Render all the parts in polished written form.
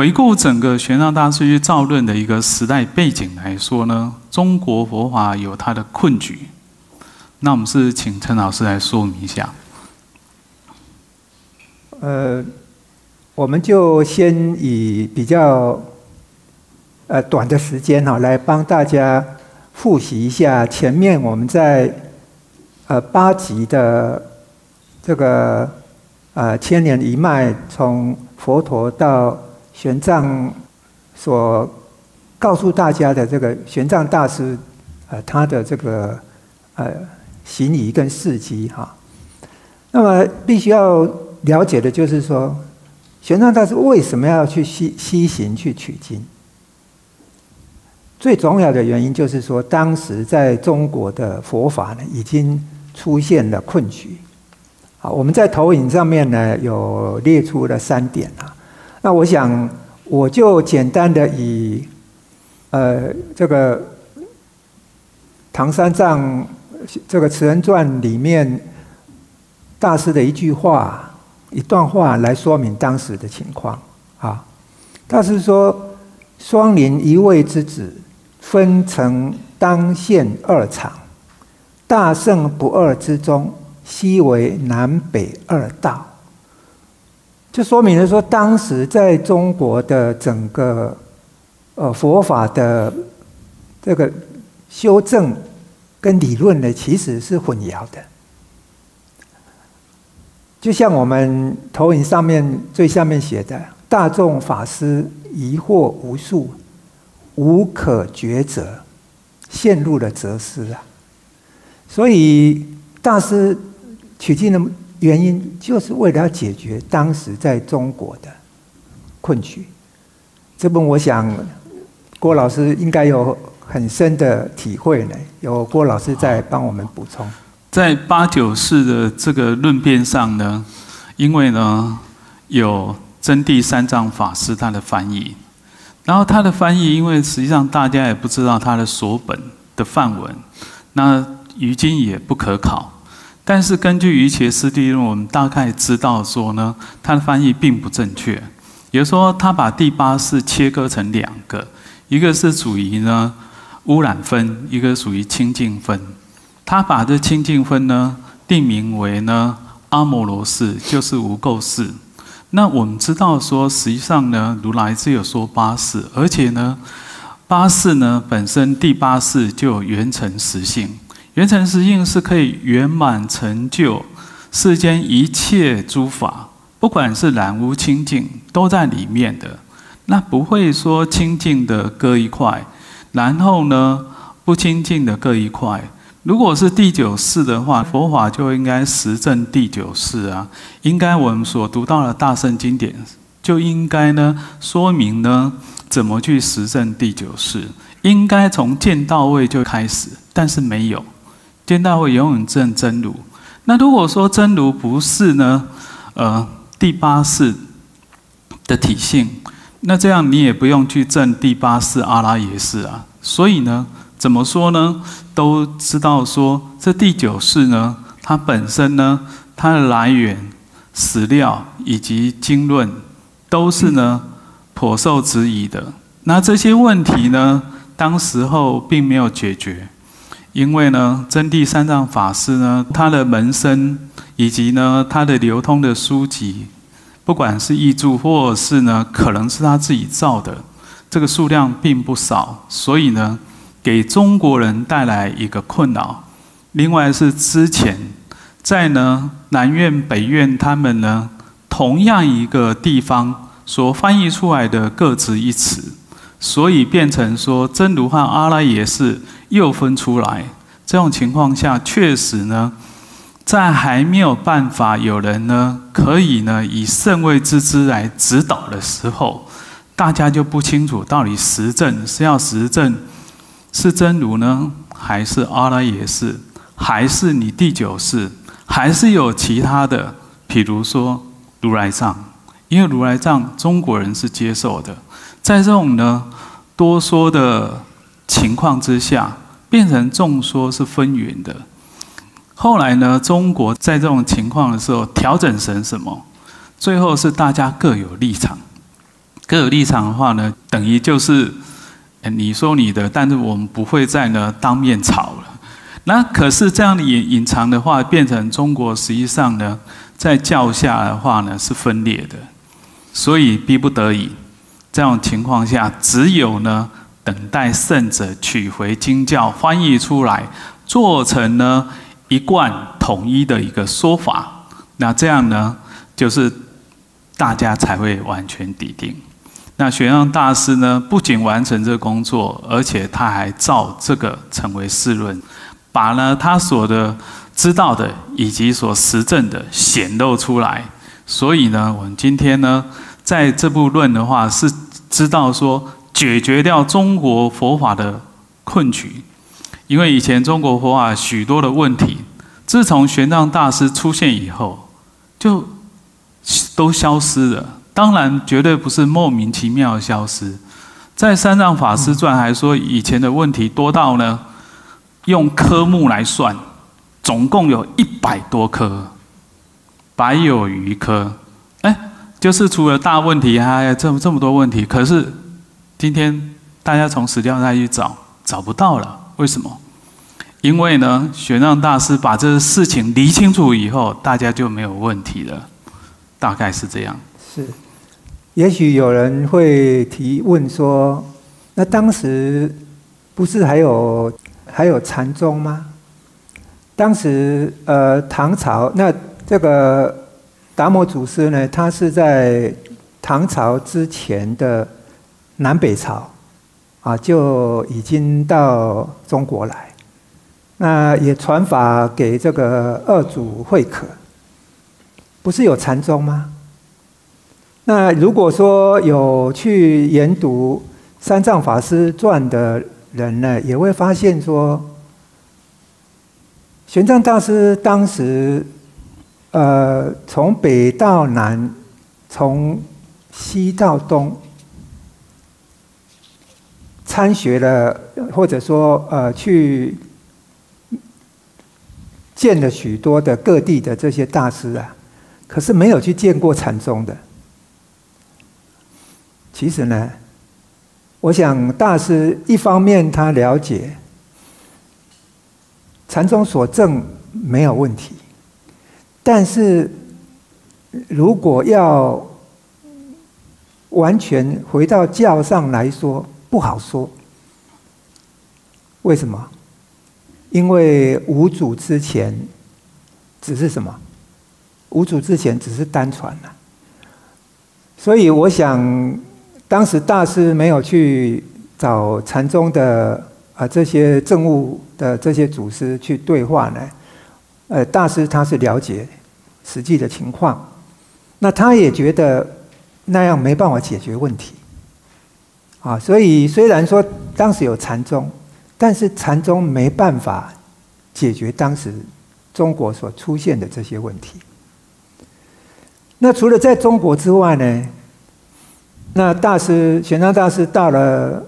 回顾整个玄奘大师去造论的一个时代背景来说呢，中国佛法有它的困局。那我们是请陈老师来说明一下。 我们就先以比较短的时间来帮大家复习一下前面我们在8集的这个千年一脉，从佛陀到玄奘所告诉大家的这个玄奘大师他的这个行仪跟事迹哈。那么必须要了解的就是说，玄奘大师为什么要去西行去取经？最重要的原因就是说，当时在中国的佛法呢，已经出现了困局。好，我们在投影上面呢有列出了3点啊。那我想我就简单的以这个唐三藏这个慈恩传里面大师的一段话来说明当时的情况啊。大师说：“双林一味之子，分成当现2场，大圣不二之中，悉为南北2道。”就说明了说，当时在中国的整个佛法的这个修正跟理论呢，其实是混淆的。就像我们投影上面最下面写的，大众法师疑惑无数，无可抉择，陷入了哲思啊。所以大师取经的原因，就是为了要解决当时在中国的困局。这本我想郭老师应该有很深的体会呢，由郭老师再帮我们补充。 在8、9世的这个论辩上呢，因为呢有真谛三藏法师他的翻译，然后他的翻译，因为实际上大家也不知道他的所本的范文，那于今也不可考。但是根据瑜伽师地论，我们大概知道说呢，他的翻译并不正确。也就是说，他把第8世切割成2个，一个是属于呢污染分，一个属于清净分。他把这清净分呢定名为呢阿摩罗氏，就是无垢氏。那我们知道说，实际上呢，如来只有说8世，而且呢，8世呢本身第8世就有圆成实性，圆成实性是可以圆满成就世间一切诸法，不管是染污清净，都在里面的。那不会说清净的各一块，然后呢不清净的各一块。如果是第9世的话，佛法就应该实证第9世啊。应该我们所读到的大乘经典，就应该呢说明呢怎么去实证第9世。应该从见道位就开始，但是没有。见道位永远证真如。那如果说真如不是呢，第8世的体性，那这样你也不用去证第8世阿拉耶识啊。所以呢，怎么说呢？都知道说，这第9世呢，它本身呢，它的来源、史料以及经论，都是呢颇受质疑的。那这些问题呢，当时候并没有解决，因为呢，真谛三藏法师呢，他的门生以及呢，他的流通的书籍，不管是译著或者是呢，可能是他自己造的，这个数量并不少，所以呢，给中国人带来一个困扰。另外是之前在呢南院、北院，他们呢同样一个地方所翻译出来的各执一词，所以变成说真如和阿赖耶识又分出来。这种情况下，确实呢，在还没有办法有人呢可以呢以圣位之资来指导的时候，大家就不清楚到底实证是要实证是真如呢，还是阿赖耶识，还是你第9世，还是有其他的，比如说如来藏，因为如来藏中国人是接受的。在这种呢多说的情况之下，变成众说是纷纭的。后来呢，中国在这种情况的时候调整成什么？最后是大家各有立场。 各有立场的话呢，等于就是你说你的，但是我们不会再呢当面吵了。那可是这样的隐藏的话，变成中国实际上呢，在教下的话呢是分裂的，所以逼不得已，这种情况下，只有呢等待圣者取回经教，翻译出来，做成呢一贯统一的一个说法。那这样呢，就是大家才会完全笃定。那玄奘大师呢，不仅完成这个工作，而且他还照这个成为世论。把呢他所的知道的以及所实证的显露出来，所以呢，我们今天呢，在这部论的话，是知道说解决掉中国佛法的困局，因为以前中国佛法许多的问题，自从玄奘大师出现以后，就都消失了。当然，绝对不是莫名其妙的消失。在《三藏法师传》还说，以前的问题多到呢。用科目来算，总共有100多科，100有余科。就是除了大问题，还有这么多问题。可是今天大家从史料再去找不到了，为什么？因为呢，玄奘大师把这个事情理清楚以后，大家就没有问题了。大概是这样。 是，也许有人会提问说，那当时不是还有禅宗吗？当时唐朝，那这个达摩祖师呢，他是在唐朝之前的南北朝就已经到中国来，那也传法给这个二祖慧可，不是有禅宗吗？那如果说有去研读《三藏法师传》的人呢，也会发现说，玄奘大师当时，从北到南，从西到东，参学了，或者说去见了许多的各地的这些大师啊，可是没有去见过禅宗的。其实呢，我想大师一方面他了解禅宗所证没有问题，但是如果要完全回到教上来说，不好说。为什么？因为五祖之前只是什么？五祖之前只是单传了，所以我想。当时大师没有去找禅宗的这些证悟的这些祖师去对话呢，大师他是了解实际的情况，那他也觉得那样没办法解决问题，所以虽然说当时有禅宗，但是禅宗没办法解决当时中国所出现的这些问题。那除了在中国之外呢？那玄奘大师到了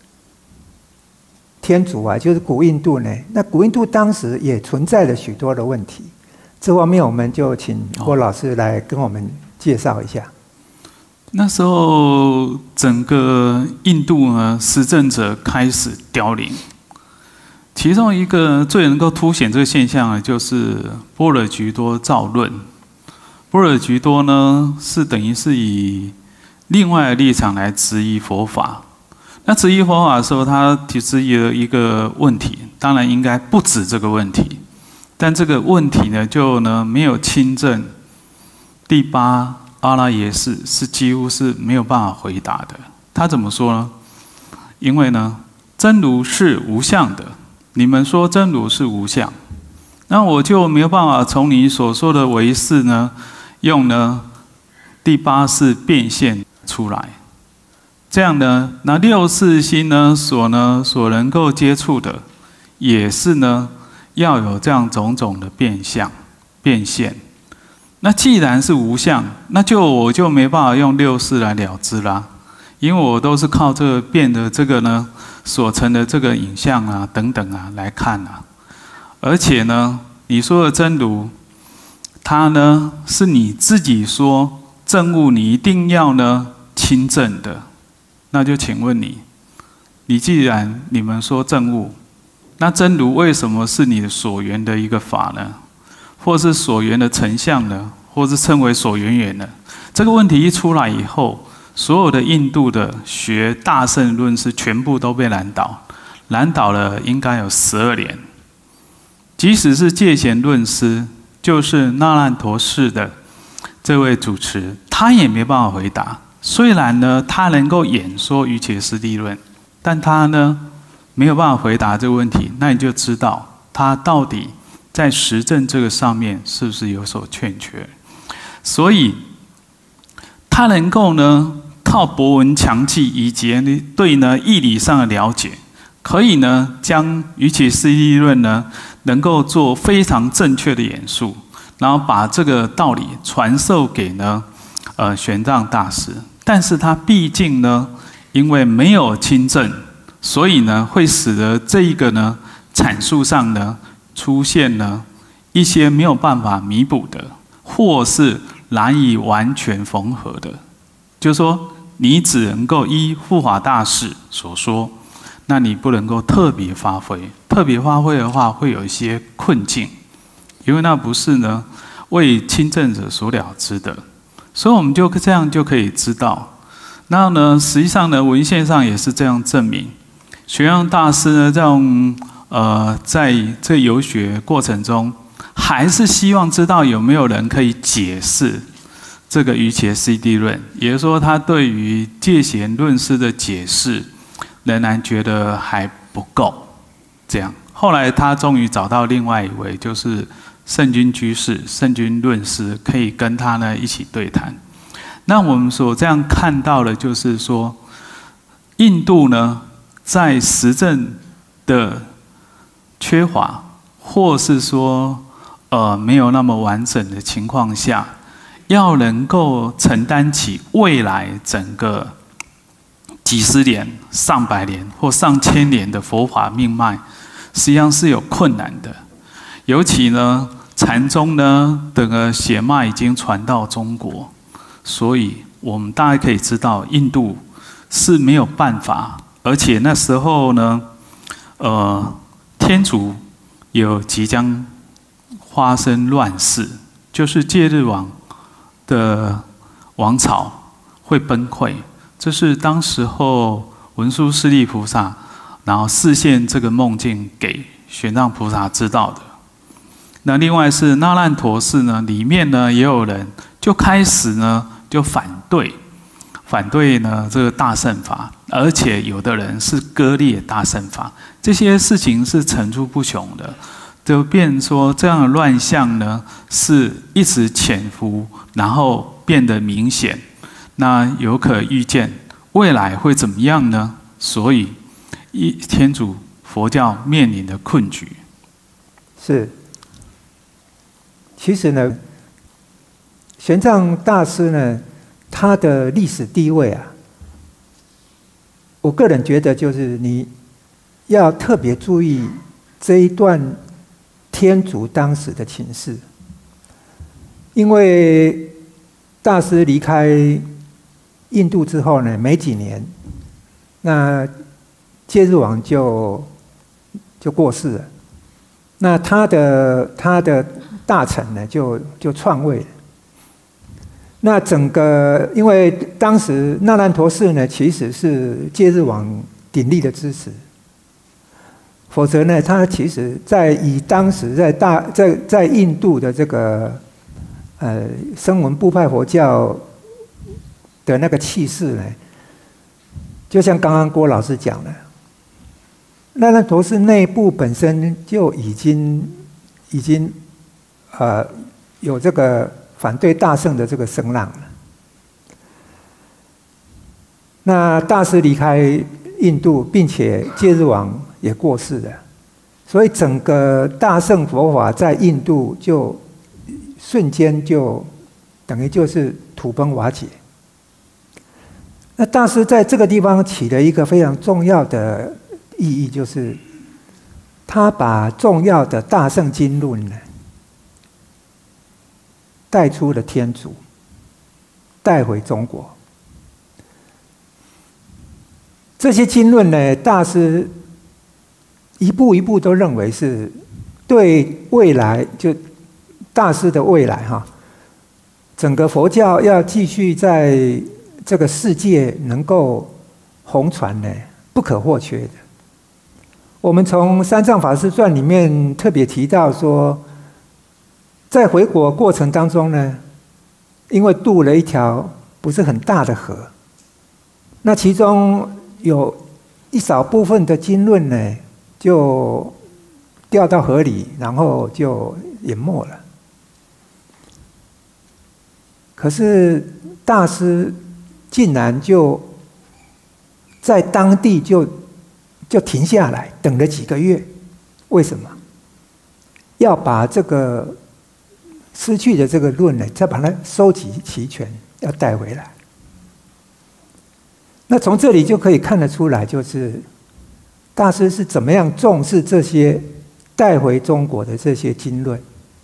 天竺就是古印度呢。那古印度当时也存在了许多的问题，这方面我们就请郭老师来跟我们介绍一下。 那时候整个印度呢，实证者开始凋零，其中一个最能够凸显这个现象的，就是般若菊多造论。般若菊多呢，是等于是以另外的立场来质疑佛法。那质疑佛法的时候，他提质疑了一个问题，当然应该不止这个问题，但这个问题呢，就呢没有亲证第八阿赖耶识，是几乎是没有办法回答的。他怎么说呢？因为呢，真如是无相的，你们说真如是无相，那我就没有办法从你所说的唯识呢，用呢第八识变现出来。这样呢，那六识心呢所能够接触的，也是呢要有这样种种的变现。那既然是无相，那我就没办法用六识来了知啦，因为我都是靠这个变的这个呢所成的这个影像啊等等啊来看啊。而且呢，你说的真如，它呢是你自己说证悟，你一定要呢亲证的，那就请问你，既然你们说证物，那真如为什么是你的所缘的一个法呢？或是所缘的成相呢？或是称为所缘缘呢？这个问题一出来以后，所有的印度的学大乘论师全部都被拦倒，拦倒了应该有12年。即使是戒贤论师，就是那烂陀寺的这位主持，他也没办法回答。虽然呢，他能够演说瑜伽师地论，但他呢没有办法回答这个问题。那你就知道他到底在实证这个上面是不是有所欠缺。所以他能够呢靠博闻强记以及对呢义理上的了解，可以呢将瑜伽师地论呢能够做非常正确的演述，然后把这个道理传授给呢玄奘大师。但是他毕竟呢因为没有亲证，所以呢会使得这一个呢阐述上呢出现呢一些没有办法弥补的，或是难以完全缝合的。就是说你只能够依护法大士所说，那你不能够特别发挥。特别发挥的话会有一些困境，因为那不是呢为亲证者所了知的。所以我们就这样就可以知道，那呢实际上呢文献上也是这样证明。玄奘大师呢这种在这游学过程中，还是希望知道有没有人可以解释这个瑜伽师地论，也就是说他对于戒贤论师的解释仍然觉得还不够。这样后来他终于找到另外一位，就是圣君居士、圣君论师，可以跟他呢一起对谈。那我们所这样看到的就是说，印度呢在实证的缺乏，或是说没有那么完整的情况下，要能够承担起未来整个几十年、上百年或上千年的佛法命脉，实际上是有困难的。尤其呢禅宗呢整个血脉已经传到中国，所以我们大概可以知道印度是没有办法。而且那时候呢天竺有即将发生乱世，就是戒日王的王朝会崩溃。这是当时候文殊师利菩萨然后示现这个梦境给玄奘菩萨知道的。那另外是那烂陀寺呢，里面呢也有人就开始呢就反对呢这个大乘法，而且有的人是割裂大乘法，这些事情是层出不穷的，就变成说这样的乱象呢是一直潜伏，然后变得明显，那有可预见未来会怎么样呢？所以天主佛教面临的困局是，其实呢，玄奘大师呢，他的历史地位啊，我个人觉得就是你要特别注意这一段天竺当时的情势，因为大师离开印度之后呢，没几年，那戒日王就过世了，那他的大臣呢就篡位了。那整个，因为当时那烂陀寺呢，其实是戒日王鼎力的支持，否则呢，他其实以当时在印度的这个声闻部派佛教的那个气势呢，就像刚刚郭老师讲的，那烂陀寺内部本身就已经有这个反对大乘的这个声浪了。那大师离开印度，并且戒日王也过世了，所以整个大乘佛法在印度就瞬间就等于就是土崩瓦解。那大师在这个地方起了一个非常重要的意义，就是他把重要的大乘经论呢带出了天竺，带回中国。 这些经论呢，大师一步一步都认为是对未来，就大师的未来哈，整个佛教要继续在这个世界能够弘传呢，不可或缺的。我们从《三藏法师传》里面特别提到说，在回国过程当中呢，因为渡了一条不是很大的河，那其中有一少部分的经论呢，就掉到河里，然后就淹没了。可是大师竟然就在当地就停下来，等了几个月。为什么？要把这个失去的这个论呢，再把它收集齐全，要带回来。那从这里就可以看得出来，就是大师是怎么样重视这些带回中国的这些经论。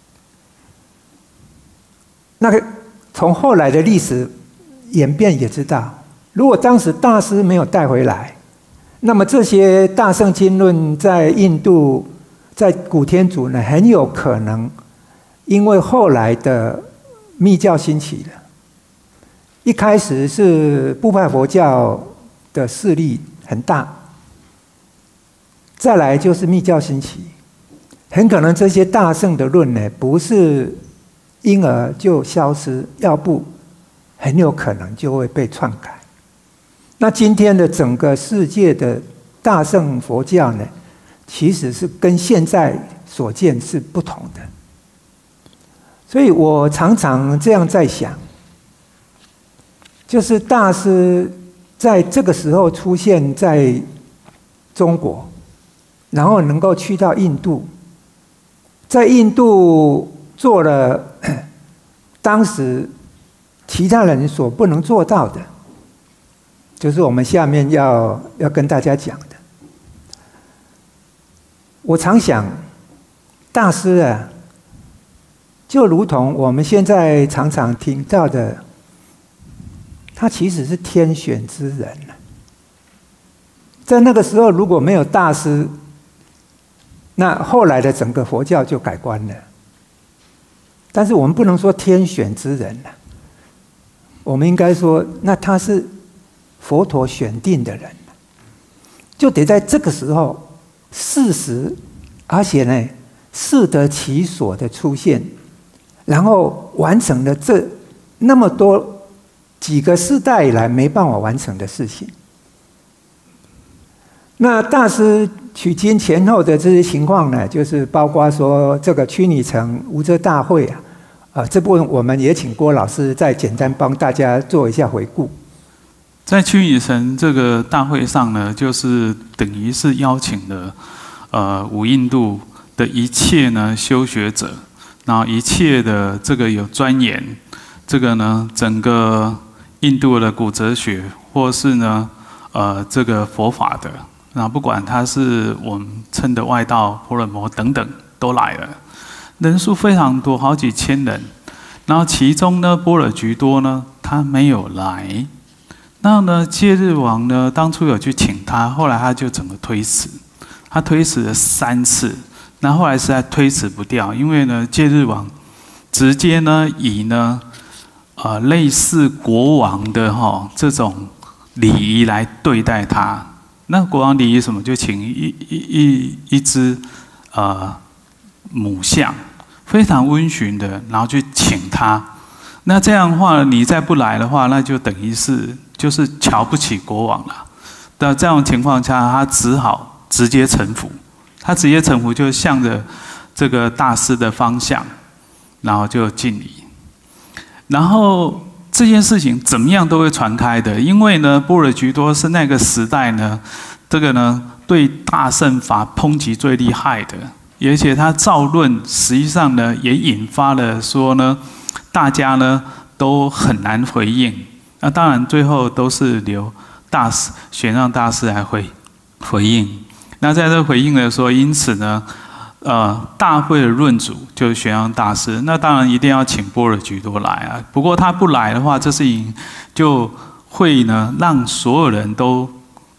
那个从后来的历史演变也知道，如果当时大师没有带回来，那么这些大乘经论在印度，在古天竺呢，很有可能因为后来的密教兴起了，一开始是部派佛教的势力很大，再来就是密教兴起，很可能这些大乘的论呢，不是因而就消失，要不很有可能就会被篡改。那今天的整个世界的大乘佛教呢，其实是跟现在所见是不同的。所以我常常这样在想，就是大师在这个时候出现在中国，然后能够去到印度，在印度做了当时其他人所不能做到的，就是我们下面要跟大家讲的。我常想，大师啊，就如同我们现在常常听到的，他其实是天选之人。在那个时候如果没有大师，那后来的整个佛教就改观了。但是我们不能说天选之人了，我们应该说，那他是佛陀选定的人，就得在这个时候适时，而且呢适得其所的出现，然后完成了这那么多几个世代以来没办法完成的事情。那大师取经前后的这些情况呢，就是包括说这个屈尼城无遮大会这部分我们也请郭老师再简单帮大家做一下回顾。 在屈尼城这个大会上呢，就是等于是邀请了五印度的一切呢修学者，然后一切的这个有钻研这个呢整个印度的古哲学，或是呢这个佛法的。那不管他是我们称的外道、婆罗摩等等，都来了，人数非常多，好几千人。然后其中呢，般若居多呢，他没有来。那呢，戒日王呢，当初有去请他，后来他就整个推辞，他推辞了3次。那后来实在推辞不掉，因为呢，戒日王直接呢以呢类似国王的这种礼仪来对待他。那国王礼仪什么？就请一只母象，非常温驯的，然后去请他。那这样的话，你再不来的话，那就等于是就是瞧不起国王了。那这种情况下，他只好直接臣服。他直接臣服，就向着这个大师的方向，然后就敬礼。然后这件事情怎么样都会传开的，因为呢，般若居多是那个时代呢，这个呢对大乘法抨击最厉害的，而且他造论实际上呢也引发了说呢，大家呢都很难回应。那当然最后都是留大师玄奘大师来回应。那在这回应的时候，因此呢，大会的论主就是玄奘大师，那当然一定要请般若居多来啊。不过他不来的话，这事情就会呢让所有人都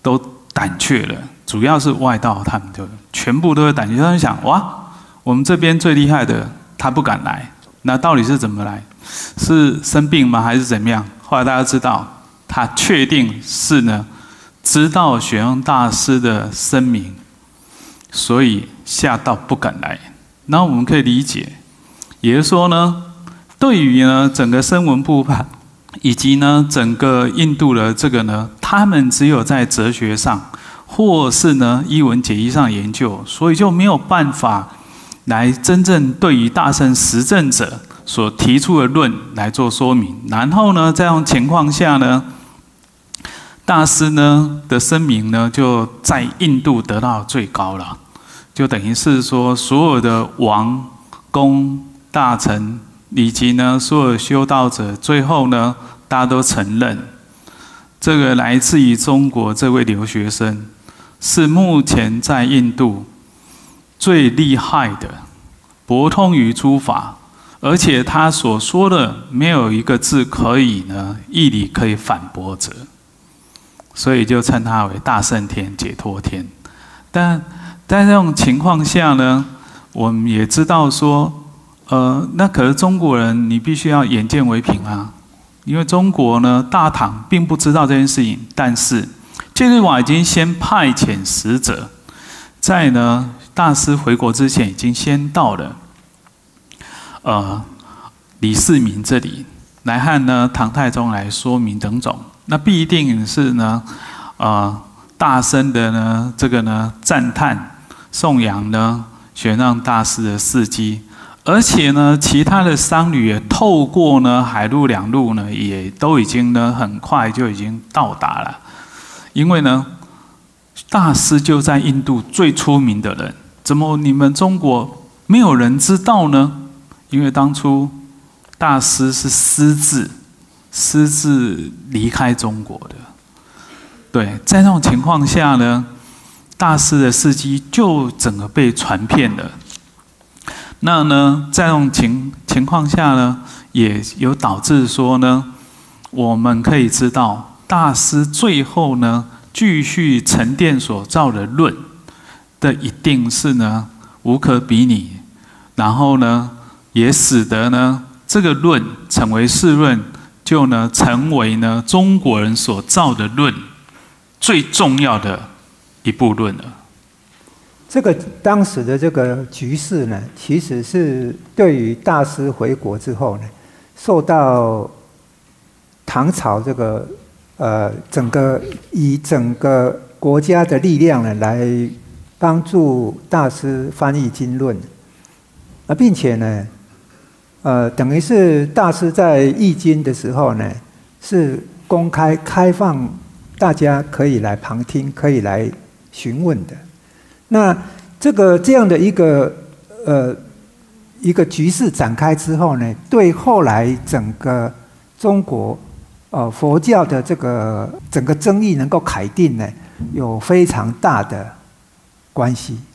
都胆怯了，主要是外道他们就全部都会胆怯，他们想哇，我们这边最厉害的他不敢来，那到底是怎么来？是生病吗？还是怎么样？后来大家知道，他确定是呢，知道玄奘大师的声明，所以吓到不敢来。然后我们可以理解，也就是说呢，对于呢整个声闻部派以及呢整个印度的这个呢，他们只有在哲学上或是呢依文解义上研究，所以就没有办法来真正对于大乘实证者所提出的论来做说明。然后呢，这样情况下呢，大师呢的声明呢就在印度得到最高了，就等于是说所有的王公大臣以及呢所有修道者，最后呢大家都承认，这个来自于中国这位留学生是目前在印度最厉害的，博通于诸法，而且他所说的没有一个字可以呢义理可以反驳者，所以就称他为大圣天、解脱天。但在这种情况下呢，我们也知道说，那可是中国人，你必须要眼见为凭啊，因为中国呢大唐并不知道这件事情，但是戒律瓦已经先派遣使者，在呢大师回国之前，已经先到了李世民这里来和呢唐太宗来说明种种。那必定是呢大声的呢这个呢赞叹颂扬呢玄奘大师的事迹，而且呢其他的商旅也透过呢海陆两路呢也都已经呢很快就已经到达了。因为呢，大师就在印度最出名的人，怎么你们中国没有人知道呢？因为当初大师是私自离开中国的。对，在那种情况下呢，大师的事迹就整个被传遍了。那呢，在那种情况下呢，也有导致说呢，我们可以知道。大师最后呢，继续沉淀所造的论的一定是呢无可比拟，然后呢，也使得呢这个论成为世论，就呢成为呢中国人所造的论最重要的一部论了。 这个当时的这个局势呢，其实是对于大师回国之后呢，受到唐朝这个整个国家的力量呢，来帮助大师翻译经论，并且呢，等于是大师在译经的时候呢，是公开开放，大家可以来旁听，可以来询问的。那这样的一个局势展开之后呢，对后来整个中国佛教的这个整个争议能够凯定呢，有非常大的关系。